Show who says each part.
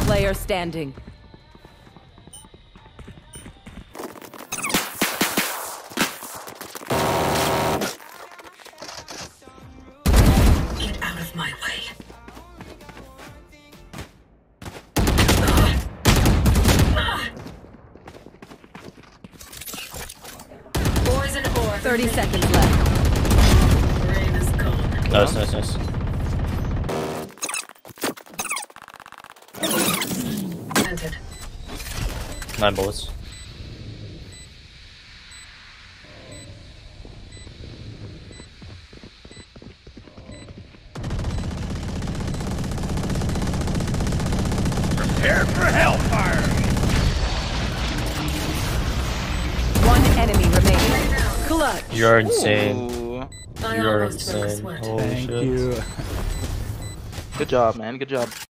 Speaker 1: player standing.
Speaker 2: Get out of my way. Poison ore.
Speaker 1: 30 seconds left.
Speaker 2: Rain is gone.
Speaker 3: Nice.
Speaker 2: Planted.
Speaker 3: 9 bullets.
Speaker 4: Prepare for hellfire!
Speaker 1: One enemy remaining. Clutch.
Speaker 3: You're insane.
Speaker 5: Ooh.
Speaker 2: I
Speaker 3: You're
Speaker 2: almost broke a
Speaker 3: insane.
Speaker 2: sweat.
Speaker 3: Holy
Speaker 6: Thank
Speaker 3: shit.
Speaker 6: you.
Speaker 5: Good job, man. Good job.